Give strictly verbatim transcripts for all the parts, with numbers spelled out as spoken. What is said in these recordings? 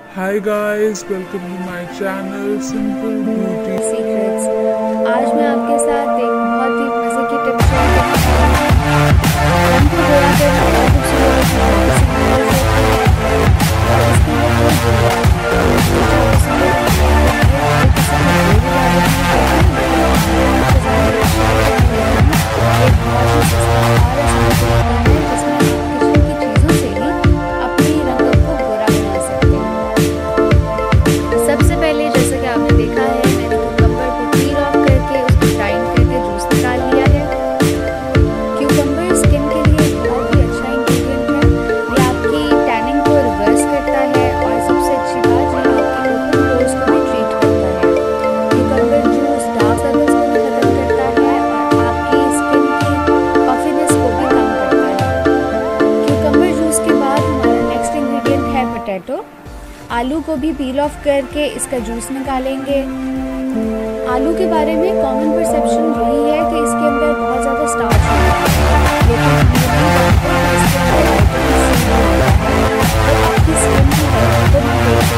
Hi guys, welcome to my channel Simple Beauty Secrets। आज मैं आपके साथ एक बहुत ही मजे की टिप शेयर करने वाली हूँ। रंग को गोरा करना बहुत खूबसूरत आलू को भी पील ऑफ करके इसका जूस निकालेंगे। आलू के बारे में कॉमन परसेप्शन यही है कि इसके अंदर बहुत ज़्यादा स्टार्च होता है, लेकिन आपकी स्किन की हेल्थ को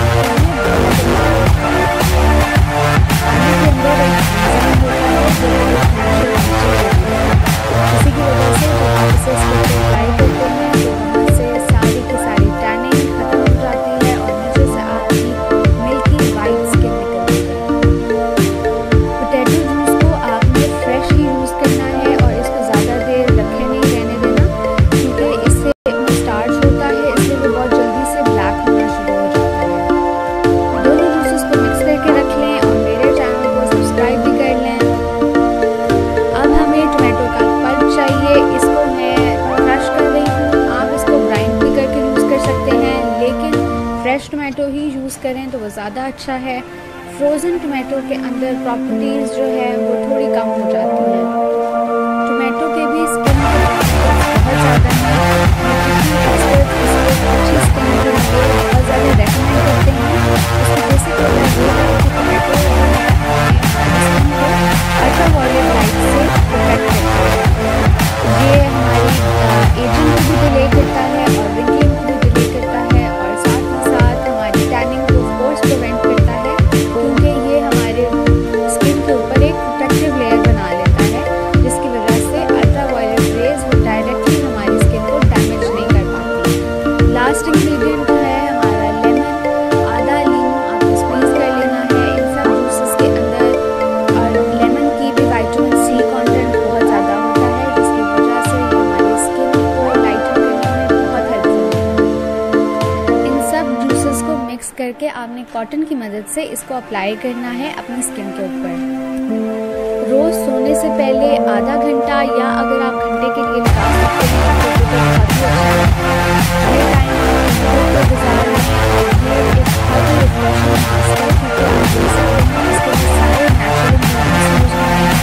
आलू के अंदर एक होता है इसी की वजह से जब आप इसे स्किन पे अप्लाई करते हैं तो वहाँ से सारी की सारी टैनिंग खत्म हो जाती है और नीचे से आपकी मिल्की वाइट स्किन निकलती है। पोटैटो जूस को आपने फ्रेश ही यूज़ करना है और इसको ज़्यादा देर रखे नहीं रहने देना, क्योंकि इससे स्टार्च होता है, इसलिए वो बहुत जल्दी से ब्लैक होना शुरू हो जाता है। दोनों जूसेस को मिक्स करके रख लें और मेरे चैनल को सब्सक्राइब भी कर लें। अब हमें टोमेटो का पल्प चाहिए, इसको मैं क्रश कर रही हूँ। आप इसको ग्राइंड भी करके यूज़ कर सकते हैं, लेकिन फ्रेश टोमेटो ही यूज़ करें तो वो ज़्यादा अच्छा है। फ्रोज़न टोमेटो के अंदर प्रॉपर्टीज़ जो है वो थोड़ी कम हो जाती हैं। टोमेटो के भी स्किन के बहुत ज़्यादा हैं, अच्छी स्किन के लिए बहुत ज़्यादा रेकमेंड करते हैं। उसकी बेसिक वजह ये है कि टोमेटो जो है स्किन को अल्ट्रावायलेट लाइट से प्रोटेक्ट करता है। ये हमारी एजिंग को भी डिले करता है और रिंकलिंग को भी डिले करता है और साथ ही साथ हमारी टैनिंग को ऑफ कोर्स प्रिवेंट करता है, क्योंकि ये हमारे स्किन के ऊपर एक प्रोटेक्टिव लेयर बना लेता है, जिसकी वजह से अल्ट्रावायलेट रेज वो डायरेक्टली हमारी स्किन को डैमेज नहीं कर पाती। लास्ट इंग्रेडिएंट है हमारा लेमन। आधा लीमू आपको स्क्वीज कर लेना है इन सब जूसेस के अंदर, और लेमन की भी विटामिन सी कंटेंट बहुत ज़्यादा होता है, जिसकी वजह से ये हमारी स्किन को लाइटन करने में बहुत हेल्पफुल है। इन सब जूसेस को मिक्स करके आपने कॉटन की मदद से इसको अप्लाई करना है अपनी स्किन के ऊपर। रोज़ सोने से पहले आधा घंटा या अगर आप घंटे के लिए निकाल सकते हैं तो वो बहुत ही अच्छा है। ये टाइम आप गुजार रहे हैं और ये एक बहुत ही रिफ्रेशिंग मास्क है, क्योंकि आप देख सकते हैं इसके लिए सारे नेचुरल इंग्रेडिएंट्स यूज होते हैं।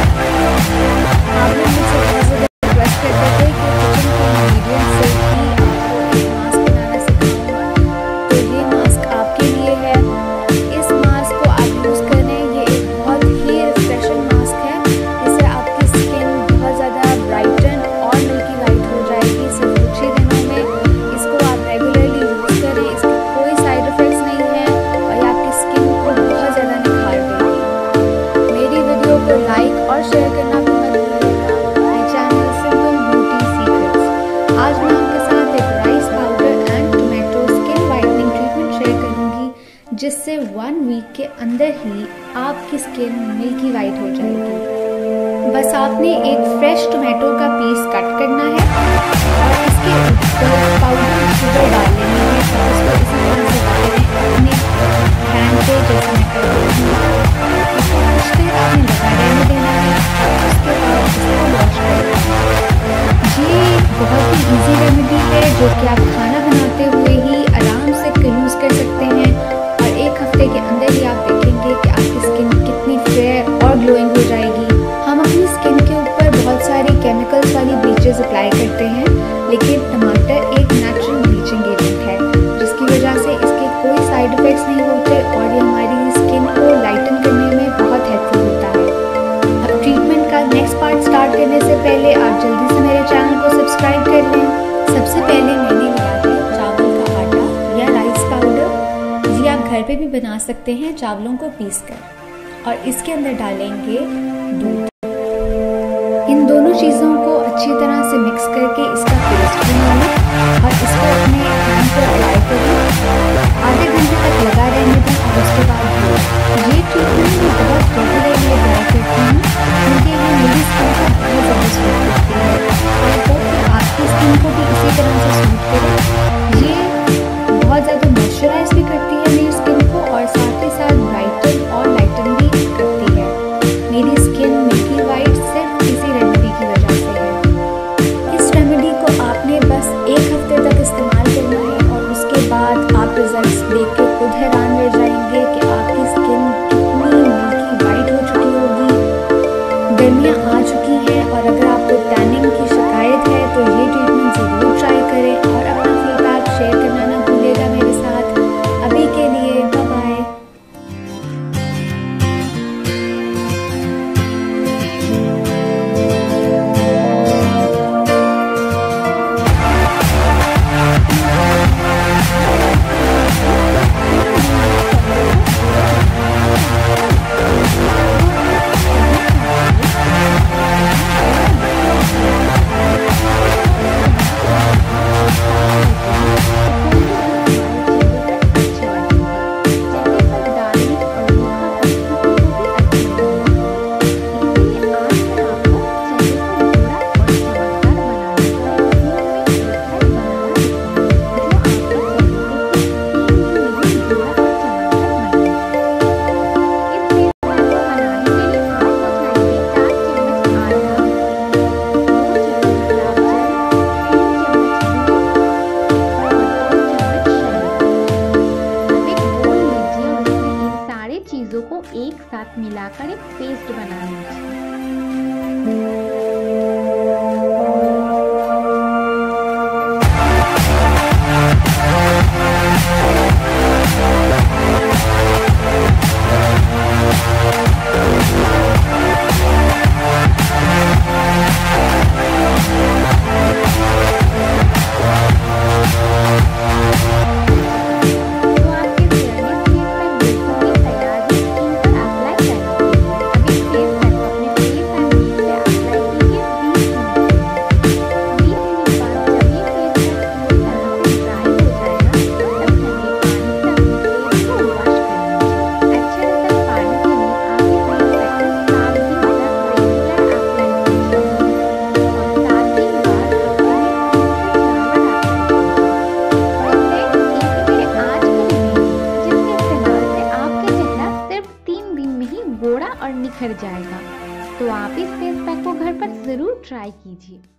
आपने मुझसे बहुत ज़्यादा रिक्वेस्ट करते थे कि किचन के इंग्रेडिएंट्स से ही आपको एक मास्क बनाना सिखाऊंगा, तो ये मास्क आपके लिए है। इस मास्क को आप यूज़ करें, ये एक बहुत ही रिफ्रेशिंग मास्क है, जिससे आपकी स्किन बहुत ज़्यादा ब्राइटन और मिल्की वाइट हो जाएगी सिर्फ कुछ ही दिनों में। इसको आप रेगुलरली यूज़ करें, इसके कोई साइड इफ़ेक्ट्स नहीं है और ये आपकी स्किन को बहुत ज़्यादा निखार देगी। मेरी वीडियो को लाइक और शेयर करना भी मत भूलिएगा। My channel simple beauty secrets. आज मैं आपके साथ एक rice powder and tomato skin whitening treatment share करूँगी, जिससे वन वीक के अंदर ही आपकी स्किन मिल्की वाइट हो जाएगी। बस आपने एक फ्रेश टोमेटो का पीस कट करना है और इसके ऊपर पाउडर शुगर डाल लेनी है और इसको इसी तरह से डालें अपने हैंड पे, जैसे मैं कर रही हूँ। इसको कुछ देर आपने लगा रहने देना है और उसके बाद इसको वॉश कर लेना है। ये बहुत ही ईजी रेमेडी है जो कि आप खाना बनाते हुए ही आराम से यूज़ कर सकते हैं और एक हफ्ते के अंदर ही आप देखेंगे कि आपकी स्किन कितनी फेयर और ग्लोइंग हो जाएगी। हम अपनी स्किन के ऊपर बहुत सारी केमिकल्स वाली ब्लीचेस अप्लाई करते हैं, लेकिन टमाटर एक नेचुरल ब्लीचिंग एजेंट है। घर पे भी बना सकते हैं चावलों को पीसकर। और इसके अंदर डालेंगे दूध। इन दोनों चीज़ों को अच्छी तरह से मिक्स करके इसका पेस्ट बना लें और इसको अपने हैंड पर अप्लाई करें। आधे घंटे तक लगा रहने दें और उसके बाद ये ट्रीटमेंट मैं बहुत रेगुलरली अप्लाई करती हूँ क्योंकि ये मेरी स्किन को बहुत ज़्यादा सूट करती है और होप कि आपकी स्किन को भी इसी तरह से सूट करे। ये बहुत ज़्यादा मॉइस्चराइज भी करती है मेरी स्किन को और साथ ही साथ ब्राइटन और लाइटन भी करती है। मेरी स्किन मिल्की वाइट सिर्फ इसी रेमेडी की वजह से है। इस रेमेडी को आपने बस एक हफ्ते तक इस्तेमाल करना है और उसके बाद आप रिजल्ट्स देख के खुद हैरान रह जाएंगे कि आपकी स्किन कितनी मिल्की वाइट हो चुकी होगी। गर्मियाँ आ चुकी हैं और अगर आपको टैनिंग की शिकायत है तो ये ट्रीटमेंट ज़रूर ट्राई करें और अपना फीडबैक शेयर करना ना भूलिएगा मेरे साथ। अभी के लिए बाय बाय। चीज़ों को एक साथ मिलाकर एक पेस्ट बना लीजिए। गोरा और निखर जाएगा। तो आप इस फेस पैक को घर पर ज़रूर ट्राई कीजिए।